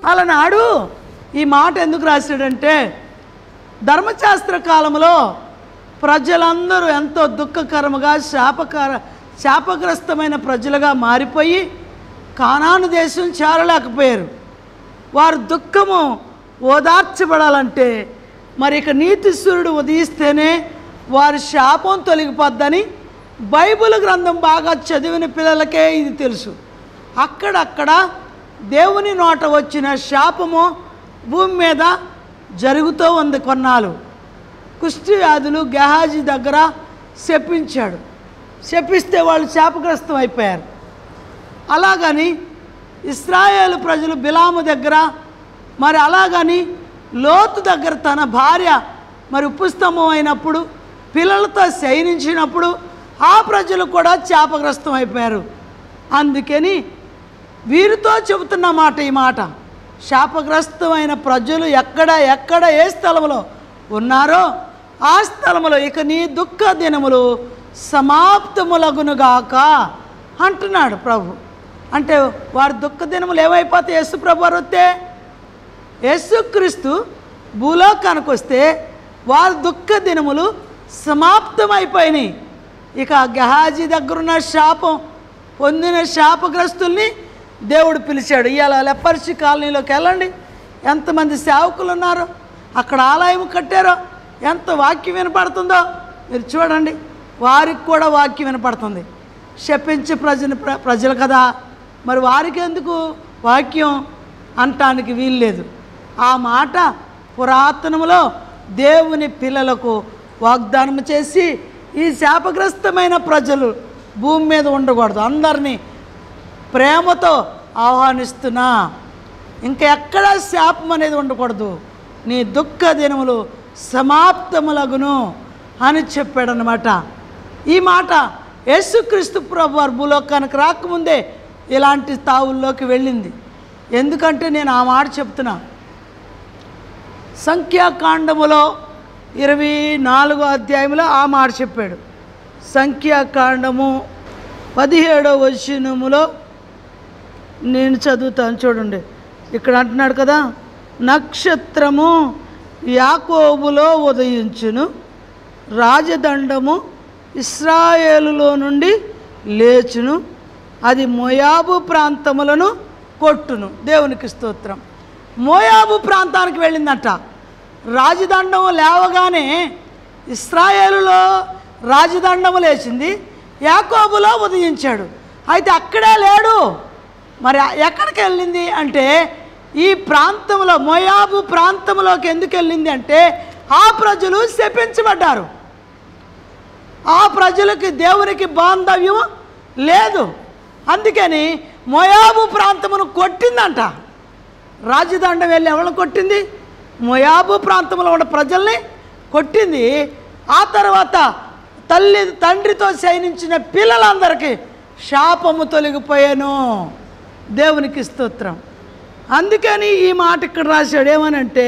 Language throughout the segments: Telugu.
అలనాడు ఈ మాట ఎందుకు రాశాడంటే, ధర్మశాస్త్ర కాలంలో ప్రజలందరూ ఎంతో దుఃఖకరముగా శాపగ్రస్తమైన ప్రజలుగా మారిపోయి కానాను దేశం చేరలేకపోయారు. వారు దుఃఖము ఓదార్చబడాలంటే మరి ఇక నీతి సూర్యుడు ఉదయిస్తేనే వారి శాపం తొలగిపోద్దని బైబిల్ గ్రంథం బాగా చదివిన పిల్లలకే ఇది తెలుసు. అక్కడక్కడ దేవుని నోట వచ్చిన శాపము భూమి మీద జరుగుతూ ఉంది. కొన్నాళ్ళు కుష్టి వ్యాధులు గెహాజీ దగ్గర శపించాడు. శపిస్తే వాళ్ళు శాపగ్రస్తం అయిపోయారు. అలాగని ఇశ్రాయేలు ప్రజలు బిలాము దగ్గర, మరి అలాగని లోతు దగ్గర తన భార్య మరి ఉప్పుస్తంభం అయినప్పుడు పిల్లలతో శయనించినప్పుడు ఆ ప్రజలు కూడా శాపగ్రస్తం అయిపోయారు. అందుకని వీరితో చెబుతున్న మాట ఈ మాట, శాపగ్రస్తమైన ప్రజలు ఎక్కడ ఏ స్థలంలో ఉన్నారో ఆ స్థలంలో ఇక నీ దుఃఖ దినములు సమాప్తములగునుగాక అంటున్నాడు ప్రభు. అంటే వారి దుఃఖ దినములు ఏమైపోతాయి? యేసు ప్రభు వారు వస్తే, యేసుక్రీస్తు భూలోకానికి వస్తే వారి దుఃఖ దినములు సమాప్తమైపోయినాయి. ఇక గెహాజీ దగ్గరున్న శాపం పొందిన శాపగ్రస్తుల్ని దేవుడు పిలిచాడు. ఇవాళ లెపర్సీ కాలనీలోకి వెళ్ళండి, ఎంతమంది సేవకులు ఉన్నారో, అక్కడ ఆలయం కట్టారో, ఎంత వాక్యం వినపడుతుందో మీరు చూడండి. వారికి కూడా వాక్యం వినపడుతుంది. శపించే ప్రజలు కదా, మరి వారికి ఎందుకు వాక్యం అనటానికి వీల్లేదు. ఆ మాట పురాతనములో దేవుని పిల్లలకు వాగ్దానం చేసి ఈ శాపగ్రస్తమైన ప్రజలు భూమి మీద ఉండకూడదు, అందరినీ ప్రేమతో ఆహ్వానిస్తున్నా, ఇంకా ఎక్కడ శాపం అనేది ఉండకూడదు, నీ దుఃఖ దినములు సమాప్తములగును అని చెప్పాడనమాట. ఈ మాట యేసుక్రీస్తు ప్రభు వారు భూలోకానికి రాకముందే ఇలాంటి తావుల్లోకి వెళ్ళింది. ఎందుకంటే నేను ఆ మాట చెప్తున్నా. సంఖ్యాకాండములో 24వ అధ్యాయంలో ఆ మాట చెప్పాడు. సంఖ్యాకాండము 17వ వచనములో నేను చదువుతాను చూడండి. ఇక్కడ అంటున్నాడు కదా, నక్షత్రము యాకోబులో ఉదయించును, రాజదండము ఇశ్రాయేలులో నుండి లేచును, అది మోయాబు ప్రాంతములను కొట్టును. దేవునికి స్తోత్రం. మోయాబు ప్రాంతానికి వెళ్ళిందట. రాజదండం లేవగానే ఇశ్రాయేలులో రాజదండము లేచింది, యాకోబులో ఉదయించాడు. అయితే అక్కడే లేడు. మరి ఎక్కడికి వెళ్ళింది అంటే ఈ ప్రాంతంలో మోయాబు ప్రాంతంలోకి ఎందుకు వెళ్ళింది అంటే ఆ ప్రజలు శపించబడ్డారు. ఆ ప్రజలకి దేవునికి బాంధవ్యం లేదు. అందుకని మోయాబు ప్రాంతమును కొట్టిందంట. రాజదండం వెళ్ళి ఎవరిని కొట్టింది? మోయాబు ప్రాంతంలో ఉన్న ప్రజల్ని కొట్టింది. ఆ తర్వాత తండ్రితో శయనించిన పిల్లలందరికీ శాపము తొలగిపోయాను. దేవునికి స్తోత్రం. అందుకని ఈ మాట ఇక్కడ రాశాడు. ఏమనంటే,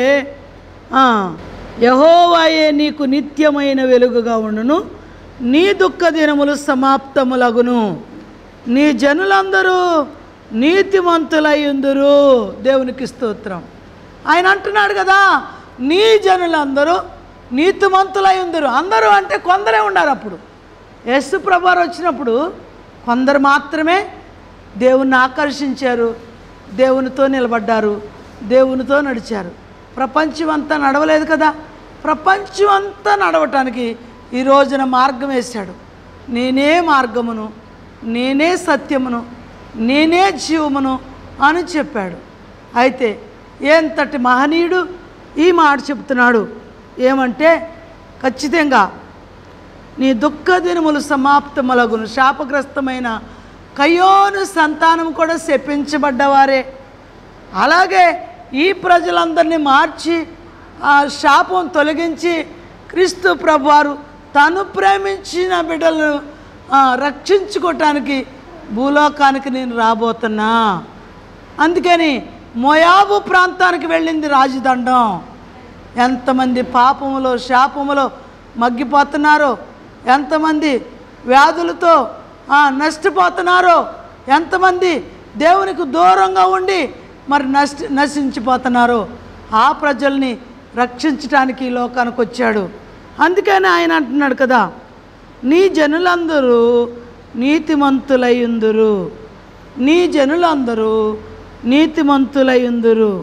యెహోవాయే నీకు నిత్యమైన వెలుగుగా ఉండును, నీ దుఃఖ దినములు సమాప్తములగును, నీ జనులందరూ నీతిమంతులయ్యుందురు. దేవునికి స్తోత్రం. ఆయన అంటున్నాడు కదా, నీ జనులందరూ నీతిమంతులయ్యుందురు. అందరూ అంటే కొందరే ఉన్నారు. అప్పుడు యేసు ప్రభువారు వచ్చినప్పుడు కొందరు మాత్రమే దేవుణ్ణి ఆకర్షించారు, దేవునితో నిలబడ్డారు, దేవునితో నడిచారు. ప్రపంచం అంతా నడవలేదు కదా. ప్రపంచం అంతా నడవటానికి ఈ రోజున మార్గం వేశాడు. నేనే మార్గమును, నేనే సత్యమును, నేనే జీవమును అని చెప్పాడు. అయితే ఎంతటి మహనీయుడు ఈ మాట చెప్తున్నాడు. ఏమంటే ఖచ్చితంగా నీ దుఃఖ దినములు సమాప్తములగును. శాపగ్రస్తమైన కయ్యోను సంతానం కూడా శపించబడ్డవారే. అలాగే ఈ ప్రజలందరినీ మార్చి ఆ శాపం తొలగించి క్రీస్తు ప్రభువారు తను ప్రేమించిన బిడ్డలను రక్షించుకోవటానికి భూలోకానికి నేను రాబోతున్నా. అందుకని మోయాబు ప్రాంతానికి వెళ్ళింది రాజదండం. ఎంతమంది పాపములో శాపములో మగ్గిపోతున్నారో, ఎంతమంది వ్యాధులతో నష్టపోతున్నారో, ఎంతమంది దేవునికి దూరంగా ఉండి మరి నశించిపోతున్నారో ఆ ప్రజల్ని రక్షించడానికి ఈ లోకానికి వచ్చాడు. అందుకని ఆయన అంటున్నాడు కదా, నీ జనులందరూ నీతిమంతులయ్యుందురు, నీ జనులందరూ నీతిమంతులయ్యుందురు,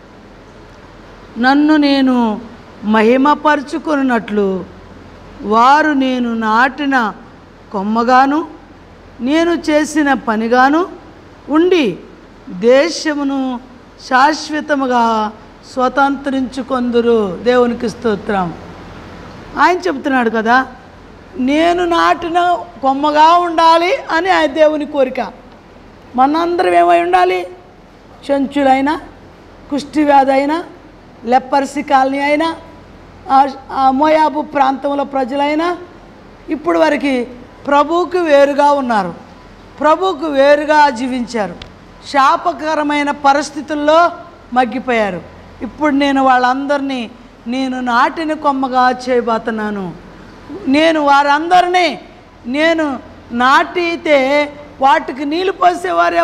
నన్ను నేను మహిమపరుచుకున్నట్లు వారు నేను నాటిన కొమ్మగాను నేను చేసిన పనిగాను ఉండి దేశమును శాశ్వతముగా స్వతంత్రించుకొందురు. దేవునికి స్తోత్రం. ఆయన చెప్తున్నాడు కదా, నేను నాటిన కొమ్మగా ఉండాలి అని ఆ దేవుని కోరిక. మనందరం ఏమై ఉండాలి? చెంచులైనా, కుష్టివ్యాధి అయినా, లెపర్సీ కాలనీ అయినా, మోయాబు ప్రాంతంలో ప్రజలైనా ఇప్పుడు వరకు ప్రభువుకు వేరుగా ఉన్నారు, ప్రభువుకు వేరుగా జీవించారు, శాపకరమైన పరిస్థితుల్లో మగ్గిపోయారు. ఇప్పుడు నేను వాళ్ళందరినీ నేను నాటిన కొమ్మగా చేయబోతున్నాను. నేను వారందరినీ నేను నాటితే వాటికి నీళ్ళు పోసేవారు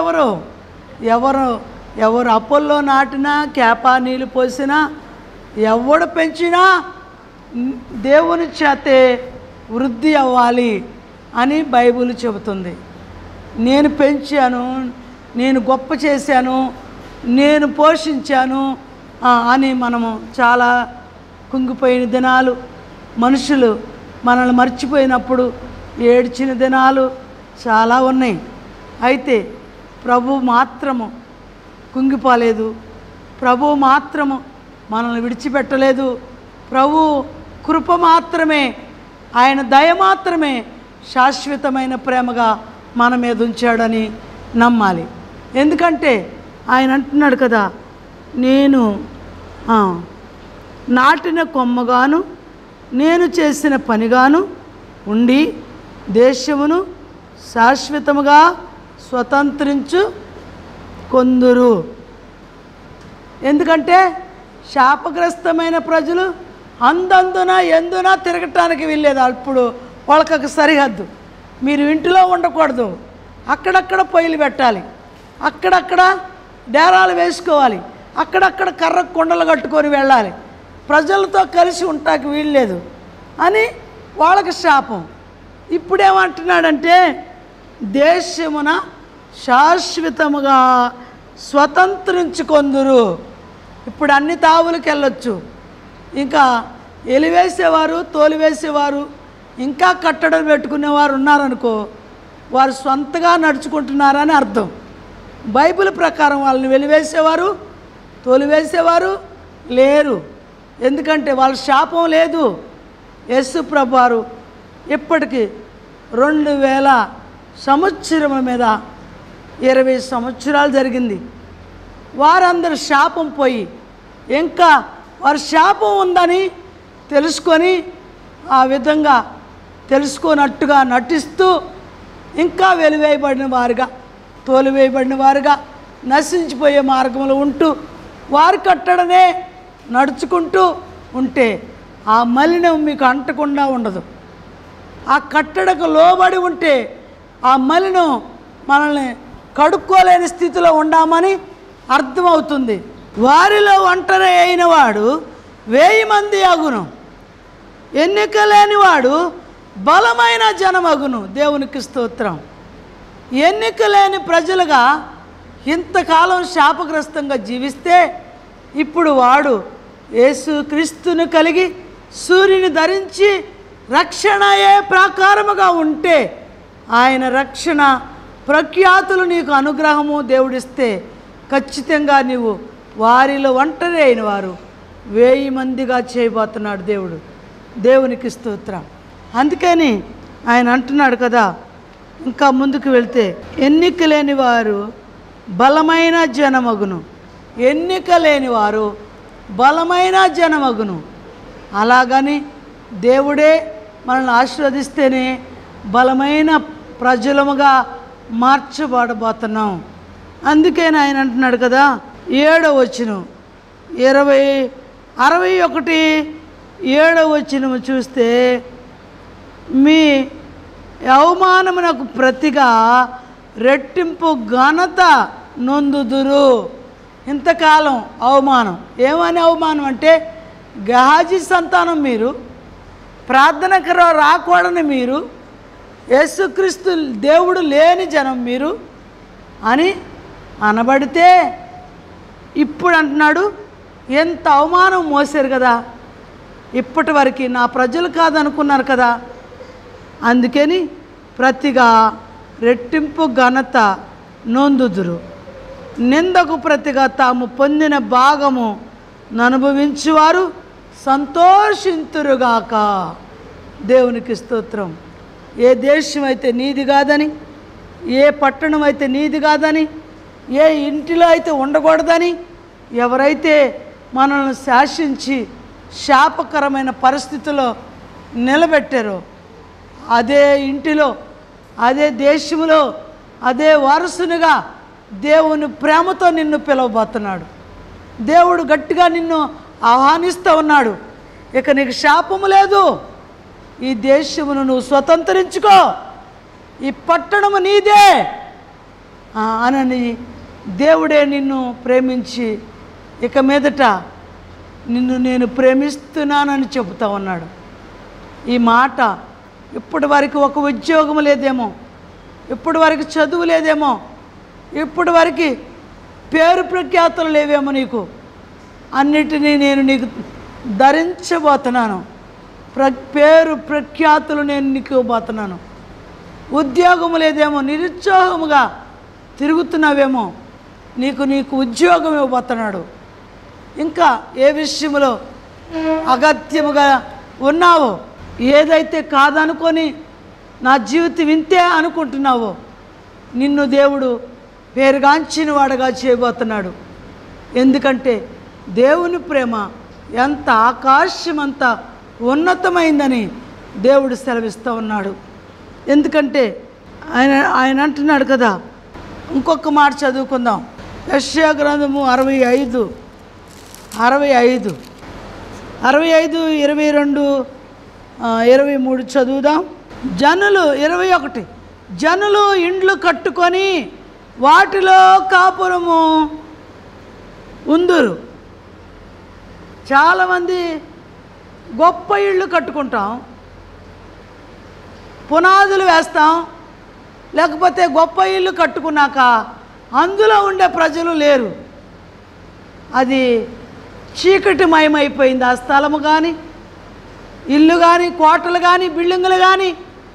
ఎవరు అపోల్లో నాటినా, కేపా నీళ్ళు పోసినా, ఎవడు పెంచినా దేవుని చేతే వృద్ధి అవ్వాలి అని బైబిల్ చెబుతుంది. నేను పెంచాను, నేను గొప్ప చేశాను, నేను పోషించాను అని మనము చాలా కుంగిపోయిన దినాలు, మనుషులు మనల్ని మర్చిపోయినప్పుడు ఏడ్చిన దినాలు చాలా ఉన్నాయి. అయితే ప్రభు మాత్రము కుంగిపోలేదు, ప్రభు మాత్రము మనల్ని విడిచిపెట్టలేదు. ప్రభు కృప మాత్రమే, ఆయన దయ మాత్రమే శాశ్వతమైన ప్రేమగా మన మీద ఉంచాడని నమ్మాలి. ఎందుకంటే ఆయన అంటున్నాడు కదా, నేను నాటిన కొమ్మగాను నేను చేసిన పనిగాను ఉండి దేశమును శాశ్వతముగా స్వతంత్రించుకొందురు. ఎందుకంటే శాపగ్రస్తమైన ప్రజలు అందందున ఎందున తిరగటానికి వెళ్ళేది. అప్పుడు వాళ్ళకొక సరిహద్దు, మీరు ఇంటిలో ఉండకూడదు, అక్కడక్కడ పొయ్యిలు పెట్టాలి, అక్కడక్కడ డేరాలు వేసుకోవాలి, అక్కడక్కడ కర్ర కొండలు కట్టుకొని వెళ్ళాలి, ప్రజలతో కలిసి ఉంటాకి వీల్లేదు అని వాళ్ళకి శాపం. ఇప్పుడేమంటున్నాడంటే దేశమున శాశ్వతముగా స్వతంత్రించుకొందురు. ఇప్పుడు అన్ని తావులకు వెళ్ళొచ్చు. ఇంకా ఎలివేసేవారు, తోలివేసేవారు, ఇంకా కట్టడం పెట్టుకునేవారు ఉన్నారనుకో, వారు సొంతగా నడుచుకుంటున్నారని అర్థం. బైబిల్ ప్రకారం వాళ్ళని వెలివేసేవారు, తోలివేసేవారు లేరు. ఎందుకంటే వాళ్ళ శాపం లేదు. యేసు ప్రభువారు ఇప్పటికీ 2000 సంవత్సరముల మీద 20 సంవత్సరాలు జరిగింది. వారందరూ శాపం పోయి ఇంకా వారి శాపం ఉందని తెలుసుకొని ఆ విధంగా తెలుసుకున్నట్టుగా నటిస్తూ ఇంకా వెలివేయబడిన వారుగా, తోలివేయబడిన వారుగా, నశించిపోయే మార్గంలో ఉంటూ వారి కట్టడనే నడుచుకుంటూ ఉంటే ఆ మలినం మీకు అంటకుండా ఉండదు. ఆ కట్టడకు లోబడి ఉంటే ఆ మలినం మనల్ని కడుక్కోలేని స్థితిలో ఉండామని అర్థమవుతుంది. వారిలో ఒంటరి అయిన వాడు 1000 మంది అగును, ఎన్నిక లేనివాడు బలమైన జనమగును. దేవునికి స్తోత్రం. ఎన్నిక లేని ప్రజలుగా ఇంతకాలం శాపగ్రస్తంగా జీవిస్తే ఇప్పుడు వాడు యేసుక్రీస్తును కలిగి సూర్యుని ధరించి రక్షణయే ప్రాకారముగా ఉంటే ఆయన రక్షణ ప్రఖ్యాతులు నీకు అనుగ్రహము దేవుడిస్తే ఖచ్చితంగా నీవు వారిలో ఒంటరి అయిన వారు 1000 మందిగా చేయబోతున్నాడు దేవుడు. దేవునికి స్తోత్రం. అందుకని ఆయన అంటున్నాడు కదా, ఇంకా ముందుకు వెళ్తే ఎన్నిక లేని వారు బలమైన జనమగును, ఎన్నిక లేని వారు బలమైన జనమగును. అలాగని దేవుడే మనల్ని ఆశీర్వదిస్తేనే బలమైన ప్రజలముగా మార్చబడబోతున్నాం. అందుకని ఆయన అంటున్నాడు కదా, 7వ వచనం 61 వచనము చూస్తే మీ అవమానమునకు ప్రతిగా రెట్టింపు ఘనత నొందుదురు. ఇంతకాలం అవమానం. ఏమని అవమానం అంటే, గెహాజీ సంతానం మీరు, ప్రార్థనకు రాకూడని మీరు, యేసుక్రీస్తు దేవుడు లేని జనం మీరు అని అనబడితే, ఇప్పుడు అంటున్నాడు ఎంత అవమానం మోసారు కదా, ఇప్పటి వరకు నా ప్రజలు కాదనుకున్నారు కదా, అందుకని ప్రతిగా రెట్టింపు ఘనత నొందుదురు, నిందకు ప్రతిగా తాము పొందిన భాగము అనుభవించువారు సంతోషింతురుగాక. దేవునికి స్తోత్రం. ఏ దేశం అయితే నీది కాదని, ఏ పట్టణం అయితే నీది కాదని, ఏ ఇంటిలో అయితే ఉండకూడదని ఎవరైతే మనల్ని శాసించి శాపకరమైన పరిస్థితుల్లో నిలబెట్టారో, అదే ఇంటిలో, అదే దేశంలో, అదే వారసునిగా దేవుని ప్రేమతో నిన్ను పిలవబోతున్నాడు. దేవుడు గట్టిగా నిన్ను ఆహ్వానిస్తూ ఉన్నాడు. ఇక నీకు శాపము లేదు, ఈ దేశమును నువ్వు స్వతంత్రించుకో, ఈ పట్టణము నీదే అనని దేవుడే నిన్ను ప్రేమించి ఇక మీదట నిన్ను నేను ప్రేమిస్తున్నానని చెబుతా ఉన్నాడు. ఈ మాట ఇప్పటి వరకు ఒక ఉద్యోగం లేదేమో, ఇప్పటి వరకు చదువు లేదేమో, ఇప్పటి వరకు పేరు ప్రఖ్యాతులు లేవేమో, నీకు అన్నిటినీ నేను నీకు ధరించబోతున్నాను. పేరు ప్రఖ్యాతులు నేను నీకు ఇవ్వబోతున్నాను. ఉద్యోగము లేదేమో, నిరుత్సాహముగా తిరుగుతున్నావేమో, నీకు ఉద్యోగం ఇవ్వబోతున్నాడు. ఇంకా ఏ విషయంలో అగత్యముగా ఉన్నావో, ఏదైతే కాదనుకొని నా జీవితం ఇంతే అనుకుంటున్నావో, నిన్ను దేవుడు పేరుగాంచిన వాడుగా చేయబోతున్నాడు. ఎందుకంటే దేవుని ప్రేమ ఎంత ఆకాశమంత ఉన్నతమైందని దేవుడు సెలవిస్తూ ఉన్నాడు. ఎందుకంటే ఆయన అంటున్నాడు కదా. ఇంకొక మాట చదువుకుందాం. యెషయా గ్రంథము 65 22 23 చదువుదాం. జనులు 21 జనులు ఇండ్లు కట్టుకొని వాటిలో కాపురము ఉందురు. చాలామంది గొప్ప ఇళ్ళు కట్టుకుంటాం, పునాదులు వేస్తాం, లేకపోతే గొప్ప ఇల్లు కట్టుకున్నాక అందులో ఉండే ప్రజలు లేరు. అది చీకటిమయమైపోయింది. ఆ స్థలము కానీ, ఇల్లు కానీ, కోటలు కానీ, బిల్డింగులు కానీ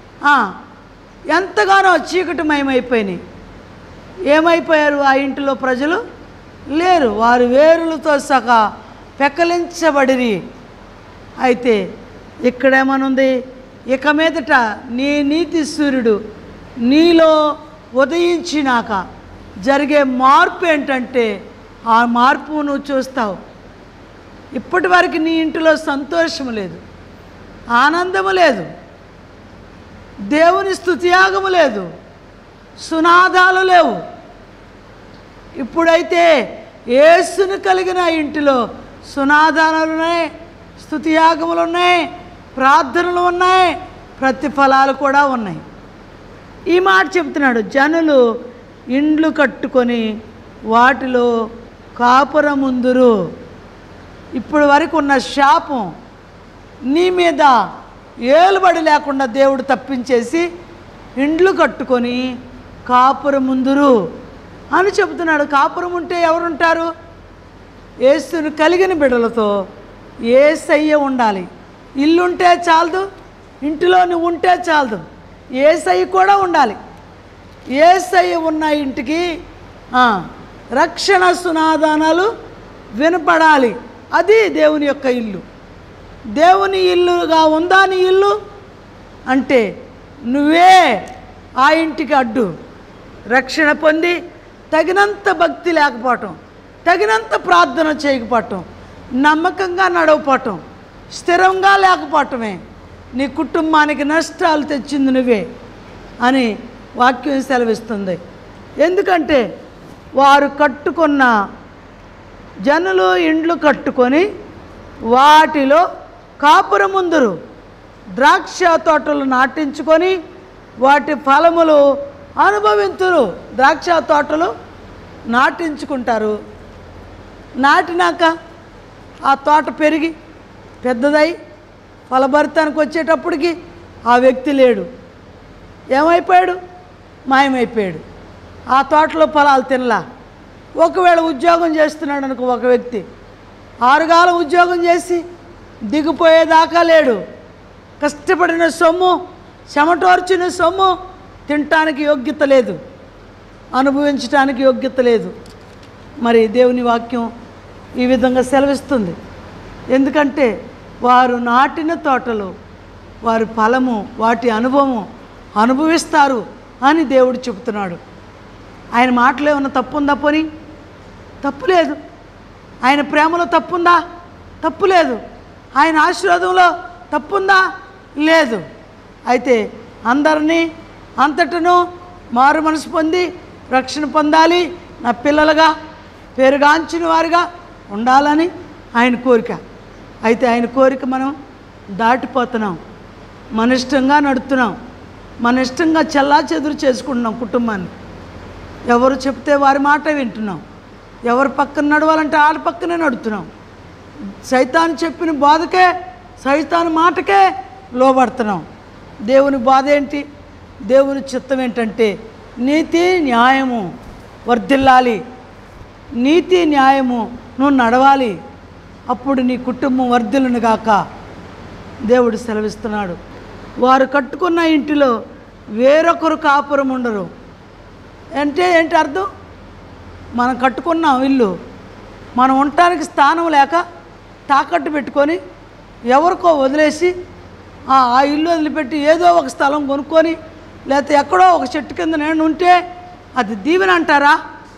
ఎంతగానో చీకటిమయమైపోయినాయి. ఏమైపోయారు? ఆ ఇంటిలో ప్రజలు లేరు, వారు వేరులతో సహా పెకలించబడిరి. అయితే ఇక్కడేమనుంది? ఇక మీదట నీ నీతి సూర్యుడు నీలో ఉదయించినాక జరిగే మార్పు ఏంటంటే, ఆ మార్పు నువ్వు చూస్తావు. ఇప్పటి వరకు నీ ఇంటిలో సంతోషము లేదు, ఆనందము లేదు, దేవుని స్తుతియాగము లేదు, సునాదాలు లేవు. ఇప్పుడైతే యేసును కలిగిన ఇంటిలో సునాదాలు ఉన్నాయి, స్తుతియాగములు ఉన్నాయి, ప్రార్థనలు ఉన్నాయి, ప్రతిఫలాలు కూడా ఉన్నాయి. ఈ మాట చెప్తున్నాడు. జనులు ఇండ్లు కట్టుకొని వాటిలో కాపురముందురు. ఇప్పుడు వరకు ఉన్న శాపం నీ మీద ఏలుబడి లేకుండా దేవుడు తప్పించేసి ఇండ్లు కట్టుకొని కాపురముందురు అని చెబుతున్నాడు. కాపురం ఉంటే ఎవరుంటారు? యేసును కలిగిన బిడ్డలతో యేసయ్య ఉండాలి. ఇల్లుంటే చాలదు, ఇంటిలో నువ్వు ఉంటే చాలదు, యేసయ్య కూడా ఉండాలి. యేసయ్య ఉన్న ఇంటికి రక్షణ సునాదానాలు వినపడాలి. అది దేవుని యొక్క ఇల్లు. దేవుని ఇల్లుగా ఉందా నీ ఇల్లు అంటే, నువ్వే ఆ ఇంటికి అడ్డు. రక్షణ పొంది తగినంత భక్తి లేకపోవటం, తగినంత ప్రార్థన చేయకపోవటం, నమ్మకంగా నడవపోవటం, స్థిరంగా లేకపోవటమే నీ కుటుంబానికి నష్టాలు తెచ్చింది నువ్వే అని వాక్యం సెలవిస్తుంది. ఎందుకంటే వారు కట్టుకున్న జనులు ఇండ్లు కట్టుకొని వాటిలో కాపురముందురు, ద్రాక్ష తోటలు నాటించుకొని వాటి ఫలములు అనుభవింతురు. ద్రాక్ష తోటలు నాటించుకుంటారు, నాటినాక ఆ తోట పెరిగి పెద్దదై ఫలభరితానికి వచ్చేటప్పటికి ఆ వ్యక్తి లేడు. ఏమైపోయాడు? మాయమైపోయాడు. ఆ తోటలో ఫలాలు తినలా. ఒకవేళ ఉద్యోగం చేస్తున్నాడు అనుకో, ఒక వ్యక్తి 6 కాలం ఉద్యోగం చేసి దిగిపోయేదాకా లేడు. కష్టపడిన సొమ్ము, చెమటోర్చిన సొమ్ము తినటానికి యోగ్యత లేదు, అనుభవించటానికి యోగ్యత లేదు. మరి దేవుని వాక్యం ఈ విధంగా సెలవిస్తుంది. ఎందుకంటే వారు నాటిన తోటలో వారి ఫలము, వాటి అనుభవము అనుభవిస్తారు అని దేవుడు చెబుతున్నాడు. ఆయన మాటలో ఏమన్నా తప్పుందా? పోనీ తప్పు లేదు. ఆయన ప్రేమలో తప్పుందా? తప్పు లేదు. ఆయన ఆశీర్వాదంలో తప్పుందా? లేదు. అయితే అందరినీ అంతటను మారు మనసు పొంది రక్షణ పొందాలి, నా పిల్లలుగా పేరుగాంచిన వారిగా ఉండాలని ఆయన కోరిక. అయితే ఆయన కోరిక మనం దాటిపోతున్నాం, మన ఇష్టంగా నడుస్తున్నాం, మన ఇష్టంగా చెల్లాచెదురు చేసుకుంటున్నాం. కుటుంబాన్ని ఎవరు చెప్తే వారి మాట వింటున్నాం, ఎవరి పక్కన నడవాలంటే వాళ్ళ పక్కనే నడుస్తున్నాం. సైతాను చెప్పిన బోధకే, సైతాను మాటకే లోబడుతున్నాం. దేవుని బోధ ఏంటి? దేవుని చిత్తం ఏంటంటే నీతి న్యాయము వర్ధిల్లాలి, నీతి న్యాయము నువ్వు నడవాలి, అప్పుడు నీ కుటుంబం వర్ధిల్లును గాక దేవుడు సెలవిస్తున్నాడు. వారు కట్టుకున్న ఇంటిలో వేరొకరు కాపురం ఉండరు. అంటే ఏంటి అర్థం? మనం కట్టుకున్నాం ఇల్లు, మనం ఉండటానికి స్థానం లేక తాకట్టు పెట్టుకొని ఎవరికో వదిలేసి ఆ ఇల్లు వదిలిపెట్టి ఏదో ఒక స్థలం కొనుక్కొని లేకపోతే ఎక్కడో ఒక చెట్టు కింద నేను ఉంటే అది దీవెన అంటారా?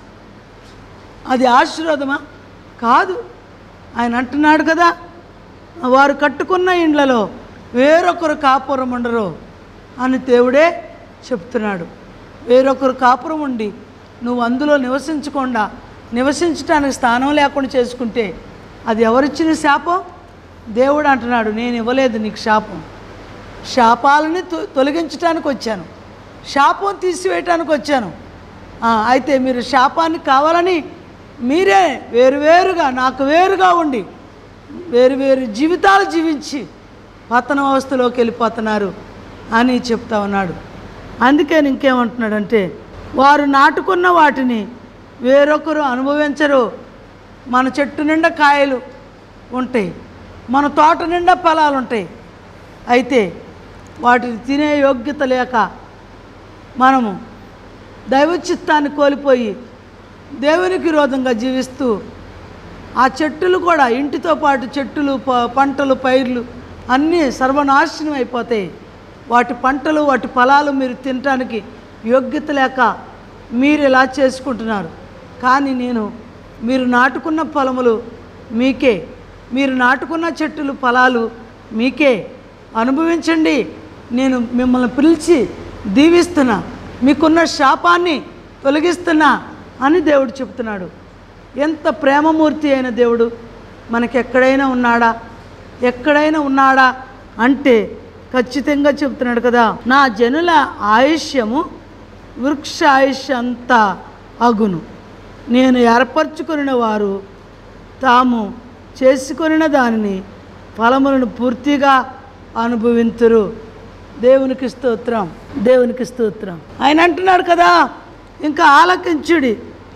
అది ఆశీర్వాదమా? కాదు. ఆయన అంటున్నాడు కదా, వారు కట్టుకున్న ఇండ్లలో వేరొకరు కాపురం ఉండరు అని దేవుడే చెప్తున్నాడు. వేరొకరు కాపురం ఉండి నువ్వు అందులో నివసించడానికి స్థానం లేకుండా చేసుకుంటే అది ఎవరిచ్చిన శాపం? దేవుడు అంటున్నాడు, నేను ఇవ్వలేదు నీకు శాపం. శాపాలని తొలగించడానికి వచ్చాను, శాపం తీసివేయటానికి వచ్చాను. అయితే మీరు శాపాన్ని కావాలని మీరే వేరువేరుగా నాకు వేరుగా ఉండి వేరువేరు జీవితాలు జీవించి పతన అవస్థలోకి వెళ్ళిపోతున్నారు అని చెప్తా ఉన్నాడు. అందుకే ఇంకేమంటున్నాడంటే వారు నాటుకున్న వాటిని వేరొకరు అనుభవించరు. మన చెట్టు నిండా కాయలు ఉంటాయి, మన తోట నిండా ఫలాలు ఉంటాయి. అయితే వాటిని తినే యోగ్యత లేక మనము దైవ చిత్తాన్ని కోల్పోయి దేవునికి విరోధంగా జీవిస్తూ ఆ చెట్టులు కూడా ఇంటితో పాటు చెట్టులు, పంటలు, పైర్లు అన్నీ సర్వనాశనం అయిపోతాయి. వాటి పంటలు, వాటి ఫలాలు మీరు తినటానికి యోగ్యత లేక మీరు ఇలా చేసుకుంటున్నారు. కానీ మీరు నాటుకున్న ఫలములు మీకే, మీరు నాటుకున్న చెట్టులు ఫలాలు మీకే, అనుభవించండి. నేను మిమ్మల్ని పిలిచి దీవిస్తున్నా, మీకున్న శాపాన్ని తొలగిస్తున్నా అని దేవుడు చెప్తున్నాడు. ఎంత ప్రేమమూర్తి అయిన దేవుడు మనకెక్కడైనా ఉన్నాడా? ఎక్కడైనా ఉన్నాడా అంటే ఖచ్చితంగా చెప్తున్నాడు కదా, నా జనుల ఆయుష్యము వృక్ష ఆయుష్య అంతా అగును, నేను ఏర్పరచుకున్న వారు తాము చేసుకున్న దానిని ఫలములను పూర్తిగా అనుభవింతురు. దేవునికి స్తోత్రం, దేవునికి స్తోత్రం. ఆయన అంటున్నాడు కదా, ఇంకా ఆలకించుడి.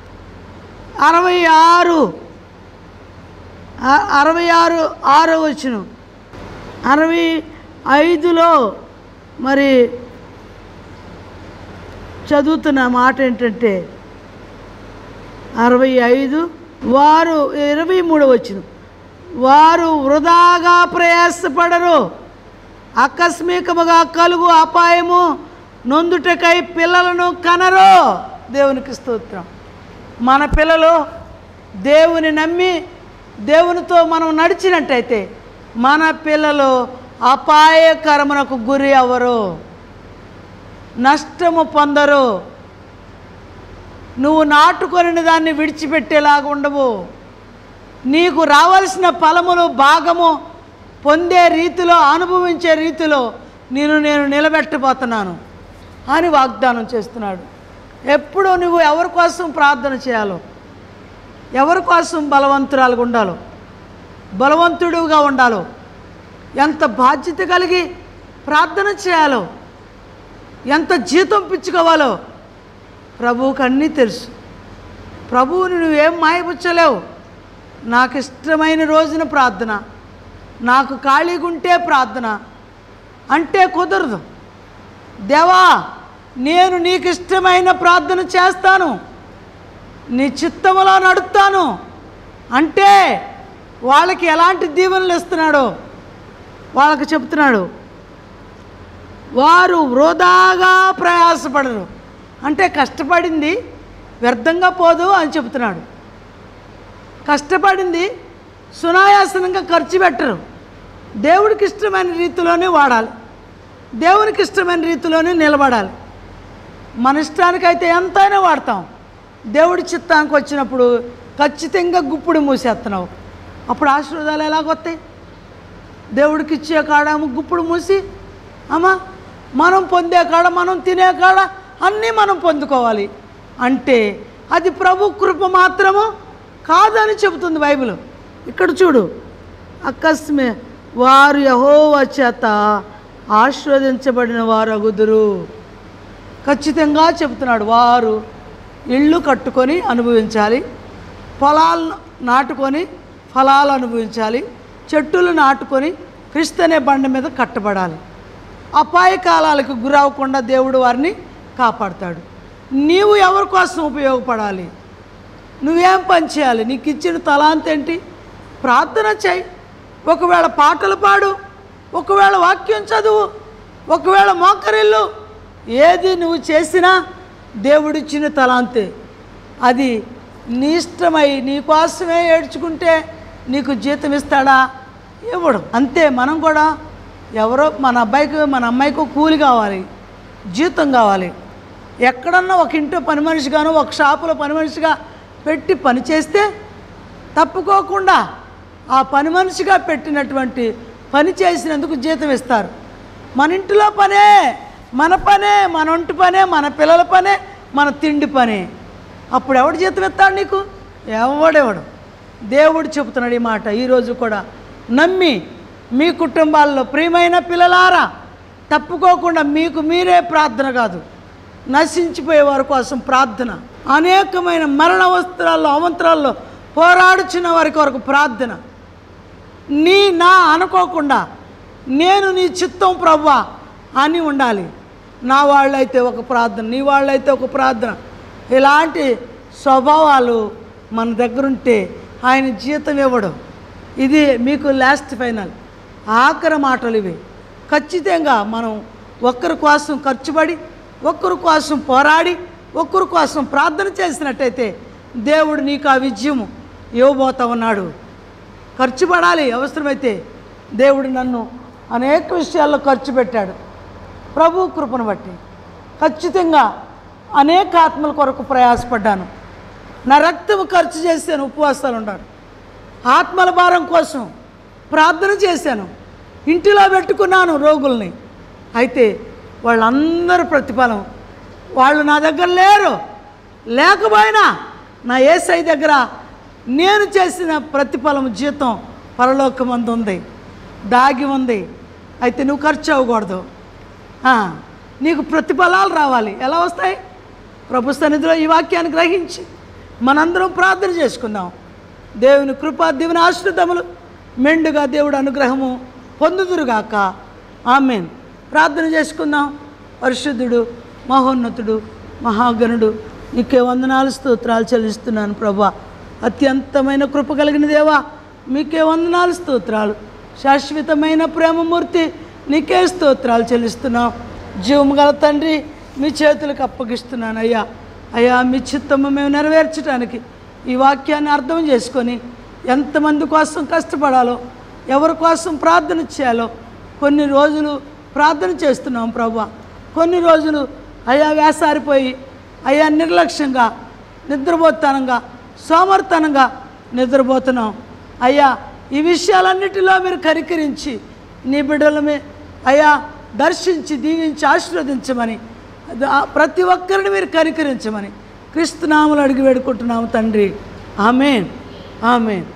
66 వచనం 65లో మరి చదువుతున్న మాట ఏంటంటే 65 వారు 23 వచనం వారు వృధాగా ప్రయాసపడరు, ఆకస్మికముగా కలుగు అపాయము నొందుటకై పిల్లలను కనరు. దేవునికి స్తోత్రం. మన పిల్లలు దేవుని నమ్మి దేవునితో మనం నడిచినట్టయితే మన పిల్లలు అపాయకరమునకు గురి అవ్వరు, నష్టము పొందరు. నువ్వు నాటుకొని దాన్ని విడిచిపెట్టేలాగా ఉండవు. నీకు రావాల్సిన ఫలములు భాగము పొందే రీతిలో, అనుభవించే రీతిలో నేను నిలబెట్టబోతున్నాను అని వాగ్దానం చేస్తున్నాడు. ఎప్పుడు నువ్వు ఎవరి కోసం ప్రార్థన చేయాలో, ఎవరి కోసం బలవంతురాలుగా ఉండాలో, బలవంతుడుగా ఉండాలో, ఎంత బాధ్యత కలిగి ప్రార్థన చేయాలో, ఎంత జీతం పిచ్చుకోవాలో ప్రభువుకి అన్నీ తెలుసు. ప్రభువుని నువ్వేం మాయపుచ్చలేవు. నాకు ఇష్టమైన రోజున ప్రార్థన, నాకు ఖాళీగా ఉంటే ప్రార్థన అంటే కుదరదు. దేవా, నేను నీకు ఇష్టమైన ప్రార్థన చేస్తాను, నీ చిత్తములో నడుస్తాను అంటే వాళ్ళకి ఎలాంటి దీవెనలు ఇస్తున్నాడో వాళ్ళకి చెప్తున్నాడు. వారు వృధాగా ప్రయాసపడరు అంటే కష్టపడింది వ్యర్థంగా పోదు అని చెప్తున్నాడు. కష్టపడింది సునాయాసనంగా ఖర్చు పెట్టరు. దేవుడికి ఇష్టమైన రీతిలోనే వాడాలి, దేవునికి ఇష్టమైన రీతిలోనే నిలబడాలి. మన ఇష్టానికైతే ఎంతైనా వాడతాం, దేవుడి చిత్తానికి వచ్చినప్పుడు ఖచ్చితంగా గుప్పుడు మూసేస్తున్నావు. అప్పుడు ఆశీర్వాదాలు ఎలాగొస్తాయి? దేవుడికి ఇచ్చే కాడ గుప్పుడు మూసి మనం పొందే కాడ, మనం తినే కాడ అన్నీ మనం పొందుకోవాలి అంటే అది ప్రభు కృప మాత్రము కాదని చెబుతుంది బైబిల్. ఇక్కడ చూడు, అకస్మే వారు యెహోవా చేత ఆశీర్వదించబడిన వారు అగుదురు. ఖచ్చితంగా చెబుతున్నాడు. వారు ఇళ్ళు కట్టుకొని అనుభవించాలి, పొలాలు నాటుకొని ఫలాలు అనుభవించాలి, చెట్టులు నాటుకొని క్రీస్తు అనే బండ మీద కట్టబడాలి. అపాయకాలాలకు గురవకుండా దేవుడు వారిని కాపాడుతాడు. నీవు ఎవరి కోసం ఉపయోగపడాలి? నువ్వేం పని చేయాలి? నీకు ఇచ్చిన తలాంత ఏంటి? ప్రార్థన చేయి, ఒకవేళ పాటలు పాడు, ఒకవేళ వాక్యం చదువు, ఒకవేళ మోకరిల్లు. ఏది నువ్వు చేసినా దేవుడిచ్చిన తలాంతే. అది నీ ఇష్టమై నీ కోసమే ఏడ్చుకుంటే నీకు జీతం ఇస్తాడా? ఇవ్వడు. అంతే. మనం కూడా ఎవరో మన అబ్బాయికి మన అమ్మాయికి కూలి కావాలి, జీతం కావాలి. ఎక్కడన్నా ఒక ఇంట్లో పని మనిషిగాను, ఒక షాపులో పని మనిషిగా పెట్టి పని చేస్తే తప్పుకోకుండా ఆ పని మనిషిగా పెట్టినటువంటి పని చేసినందుకు జీతం ఇస్తారు. మన ఇంటిలో పనే, మన పనే, మన ఒంటి పనే, మన పిల్లల పనే, మన తిండి పనే. అప్పుడు ఎవడు జీతం ఇస్తాడు నీకు? ఎవడెవడు. దేవుడు చెబుతున్నాడు ఈ మాట ఈరోజు కూడా. నమ్మి మీ కుటుంబాల్లో ప్రియమైన పిల్లలారా, తప్పుకోకుండా మీకు మీరే ప్రార్థన కాదు, నశించిపోయే వారి కోసం ప్రార్థన, అనేకమైన మరణ వస్త్రాల్లో అవంతరాల్లో పోరాడుచున్న వారి కొరకు ప్రార్థన. నా అనుకోకుండా నేను నీ చిత్తం ప్రభువా అని ఉండాలి. నా వాళ్ళైతే ఒక ప్రార్థన, నీ వాళ్ళైతే ఒక ప్రార్థన. ఇలాంటి స్వభావాలు మన దగ్గరుంటే ఆయన జీతం ఇవ్వడం. ఇది మీకు లాస్ట్ ఫైనల్ ఆఖరి మాటలు ఇవి. ఖచ్చితంగా మనం ఒక్కరి కోసం ఖర్చుపడి, ఒక్కరి కోసం పోరాడి, ఒక్కరి కోసం ప్రార్థన చేసినట్టయితే దేవుడు నీకు ఆ విజయము ఇవ్వబోతా ఉన్నాడు. ఖర్చు పడాలి. అవసరమైతే దేవుడు నన్ను అనేక విషయాల్లో ఖర్చు పెట్టాడు ప్రభు కృపను బట్టి. ఖచ్చితంగా అనేక ఆత్మల కొరకు ప్రయాసపడ్డాను. నా రక్తము ఖర్చు చేశాను, ఉపవాసాలు ఉన్నాడు. ఆత్మల భారం కోసం ప్రార్థన చేశాను, ఇంటిలో పెట్టుకున్నాను రోగుల్ని. అయితే వాళ్ళందరూ ప్రతిఫలం, వాళ్ళు నా దగ్గర లేరు, లేకపోయినా నా యేసయ్య దగ్గర నేను చేసిన ప్రతిఫలం జీతం పరలోకమందు ఉంది, దాగి ఉంది. అయితే నువ్వు ఖర్చు అవ్వకూడదు, నీకు ప్రతిఫలాలు రావాలి. ఎలా వస్తాయి? ప్రభు సన్నిధిలో ఈ వాక్యాన్ని గ్రహించి మనందరం ప్రార్థన చేసుకుందాం. దేవుని కృపా దీవెన ఆశీర్వాదములు మెండుగా దేవుడు అనుగ్రహము పొందుదురుగాక. ఆమేన్. ప్రార్థన చేసుకుందాం. పరిశుద్ధుడు, మహోన్నతుడు, మహాగణుడు, నీకే వందనాలు స్తోత్రాలు చెల్లిస్తున్నాను ప్రభా. అత్యంతమైన కృప కలిగిన దేవా, మీకే వందనాలు స్తోత్రాలు. శాశ్వతమైన ప్రేమమూర్తి, నీకే స్తోత్రాలు చెల్లిస్తున్నాం. జీవము గల తండ్రి, మీ చేతులకు అప్పగిస్తున్నాను అయ్యా. అయ్యా, మీ చిత్తము మేము నెరవేర్చడానికి ఈ వాక్యాన్ని అర్థం చేసుకొని ఎంతమంది కోసం కష్టపడాలో, ఎవరి కోసం ప్రార్థన చేయాలో కొన్ని రోజులు ప్రార్థన చేస్తున్నాం ప్రభా. కొన్ని రోజులు అయ్యా వేసారిపోయి, అయ్యా నిర్లక్ష్యంగా, నిద్రపోతనంగా, సోమర్తనంగా నిద్రపోతున్నాం. అయ్యా, ఈ విషయాలన్నిటిలో మీరు కనికరించి నీ బిడ్డలమే అయ్యా దర్శించి దీవించి ఆశీర్వదించమని, ప్రతి ఒక్కరిని మీరు కనికరించమని క్రీస్తునామములో అడిగి వేడుకుంటున్నాము తండ్రి. ఆమేన్ ఆమేన్.